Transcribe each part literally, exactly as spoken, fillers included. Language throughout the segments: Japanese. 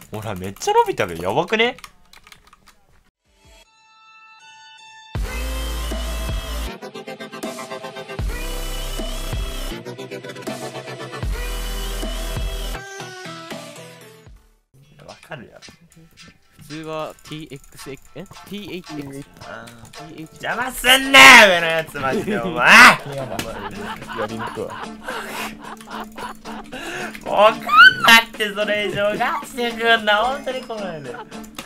ほらめっちゃ伸びたべ。やばくね？わかるやろ。 普通は ティーエックスエックス え ティーエイチエックスあーティーエイチ邪魔すんなよ上のやつマジでお前。 やりにくいわ。 わかんなってそれ以上ガチでくんな。ほんとに来ないで。や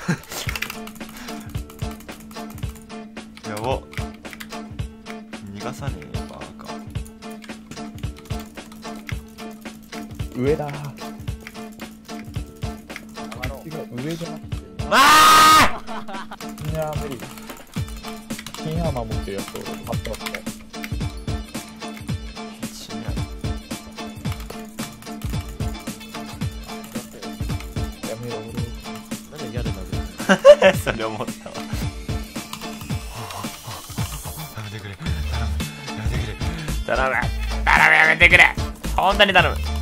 ば。逃がさねえバカ。 上だー。違う、上じゃなくて。 わあいやー無理。金アーマー持ってるやつを買ってますね。やめろ俺。 なんで嫌でなるそれ思ったわ。やめてくれ頼む。やめてくれ頼む頼むやめてくれ。本当に頼む。